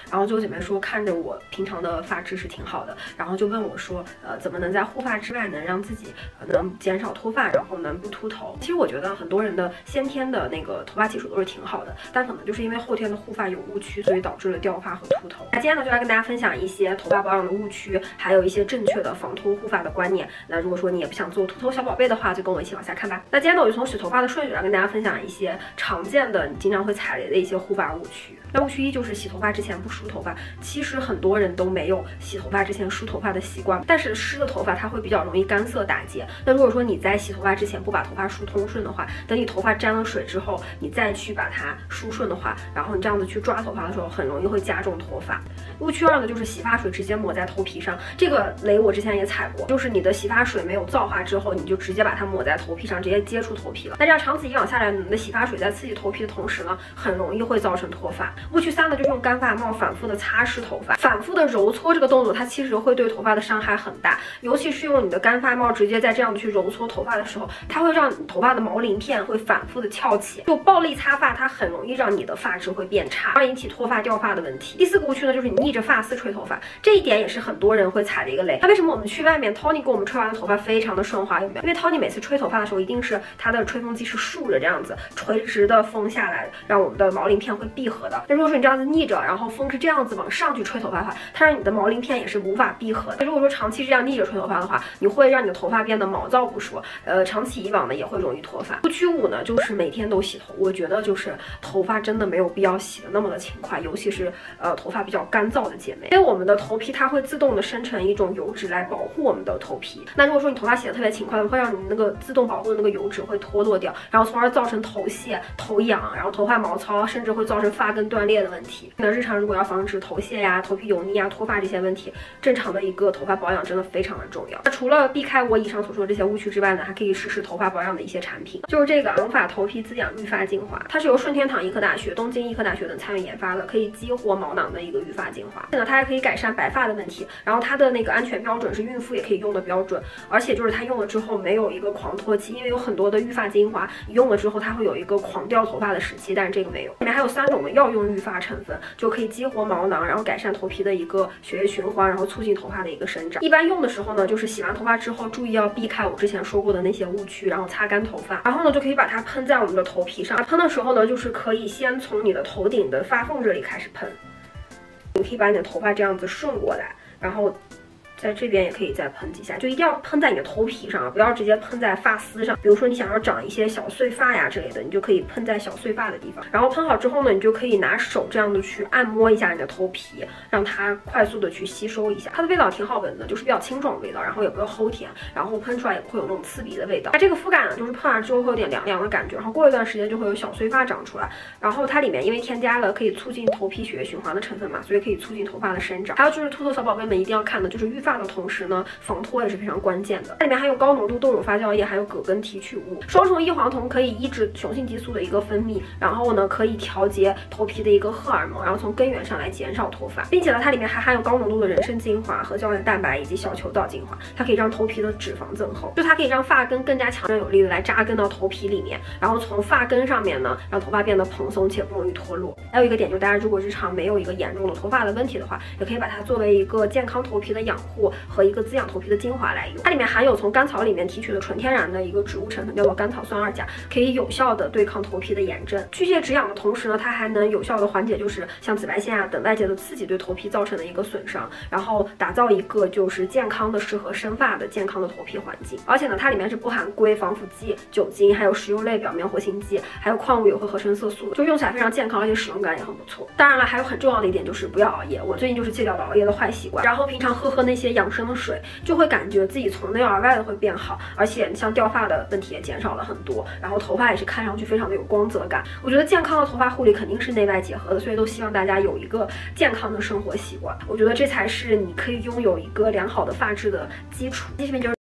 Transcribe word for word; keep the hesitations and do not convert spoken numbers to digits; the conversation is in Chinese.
然后就有姐妹说看着我平常的发质是挺好的，然后就问我说，呃，怎么能在护发之外能让自己、呃、能减少脱发，然后能不秃头？其实我觉得很多人的先天的那个头发技术都是挺好的，但可能就是因为后天的护发有误区，所以导致了掉发和秃头。那今天呢，就来跟大家分享一些头发保养的误区，还有一些正确的防脱护发的观念。那如果说你也不想做秃头小宝贝的话，就跟我一起往下看吧。那今天呢，我就从洗头发的顺序来跟大家分享一些常见的你经常会踩雷的一些护发误区。那误区一就是洗头发之前不梳头发。其实很多人都没有洗头发之前梳头发的习惯，但是湿的头发它会比较容易干涩打结。那如果说你在洗头发之前不把头发梳通顺的话，等你头发沾了水之后，你再去把它梳顺的话，然后你这样子去抓头发的时候，很容易会加重脱发。误区二呢，就是洗发水直接抹在头皮上，这个雷我之前也踩过，就是你的洗发水没有皂化之后，你就直接把它抹在头皮上，直接接触头皮了。那这样长此以往下来，你的洗发水在刺激头皮的同时呢，很容易会造成脱发。误区三呢，就是用干发帽反复的擦拭头发，反复的揉搓这个动作，它其实会对头发的伤害很大，尤其是用你的干发帽直接在这样的去揉搓头发的时候，它会让你头发的毛鳞片会反复的翘起。就暴力擦发，它很容易让你的发质会变差，会引起脱发掉发的问题。第四个误区呢，就是你逆着发丝吹头发，这一点也是很多人会踩的一个雷。那为什么我们去外面 Tony 给我们吹完的头发非常的顺滑，有没有？因为 Tony 每次吹头发的时候，一定是它的吹风机是竖着这样子垂直的风下来，让我们的毛鳞片会闭合的。那如果说你这样子逆着，然后风是这样子往上去吹头发的话，它让你的毛鳞片也是无法闭合的。如果说长期这样逆着吹头发的话，你会让你的头发变得毛躁不说，呃，长期以往呢也会容易脱发。误区五呢，就是每天都洗头。我觉得就是头发真的没有必要洗的那么的勤快，尤其是呃头发比较干燥的姐妹，因为我们的头皮它会自动的生成一种油脂来保护我们的头皮。那如果说你头发洗的特别勤快，会让你那个自动保护的那个油脂会脱落掉，然后从而造成头屑、头痒，然后头发毛糙，甚至会造成发根断裂的问题。那日常如果要防止头屑呀、头皮油腻啊、脱发这些问题，正常的一个头发保养真的非常的重要。那除了避开我以上所说的这些误区之外呢，还可以试试头发保养的一些产品，就是这个昂法头皮滋养育发精华，它是由顺天堂医科大学、东京医科大学等参与研发的，可以激活毛囊的一个育发精华。呢，它还可以改善白发的问题，然后它的那个安全标准是孕妇也可以用的标准，而且就是它用了之后没有一个狂脱期，因为有很多的育发精华你用了之后它会有一个狂掉头发的时期，但是这个没有。里面还有三种的药用育发成分，就可以激活毛囊，然后改善头皮的一个血液循环，然后促进头发的一个生长。一般用的时候呢，就是洗完头发之后注意要避开我之前说过的那些误区，然后擦干头发，然后呢就可以把它喷在我们的头皮上。喷的时候呢，就是可以先从你的头顶的发缝这里开始喷，你可以把你的头发这样子顺过来，然后在这边也可以再喷几下，就一定要喷在你的头皮上啊，不要直接喷在发丝上。比如说你想要长一些小碎发呀之类的，你就可以喷在小碎发的地方。然后喷好之后呢，你就可以拿手这样的去按摩一下你的头皮，让它快速的去吸收一下。它的味道挺好闻的，就是比较清爽的味道，然后也不会齁甜，然后喷出来也不会有那种刺鼻的味道。它这个肤感呢，就是喷完之后会有点凉凉的感觉，然后过一段时间就会有小碎发长出来。然后它里面因为添加了可以促进头皮血液循环的成分嘛，所以可以促进头发的生长。还有就是秃头小宝贝们一定要看的就是育发的同时呢，防脱也是非常关键的。它里面含有高浓度豆乳发酵液，还有葛根提取物，双重异黄酮可以抑制雄性激素的一个分泌，然后呢可以调节头皮的一个荷尔蒙，然后从根源上来减少脱发，并且呢它里面还含有高浓度的人参精华和胶原蛋白以及小球藻精华，它可以让头皮的脂肪增厚，就它可以让发根更加强而有力的来扎根到头皮里面，然后从发根上面呢让头发变得蓬松且不容易脱落。还有一个点就是大家如果日常没有一个严重的脱发的问题的话，也可以把它作为一个健康头皮的养护和一个滋养头皮的精华来用。它里面含有从甘草里面提取的纯天然的一个植物成分，叫做甘草酸二钾，可以有效的对抗头皮的炎症，去屑止痒的同时呢，它还能有效的缓解就是像紫外线啊等外界的刺激对头皮造成的一个损伤，然后打造一个就是健康的适合生发的健康的头皮环境。而且呢，它里面是不含硅、防腐剂、酒精，还有食用类表面活性剂，还有矿物油和合成色素，就用起来非常健康，而且使用感也很不错。当然了，还有很重要的一点就是不要熬夜，我最近就是戒掉了熬夜的坏习惯，然后平常喝喝那些养生的水，就会感觉自己从内而外的会变好，而且像掉发的问题也减少了很多，然后头发也是看上去非常的有光泽感。我觉得健康的头发护理肯定是内外结合的，所以都希望大家有一个健康的生活习惯，我觉得这才是你可以拥有一个良好的发质的基础。这边就是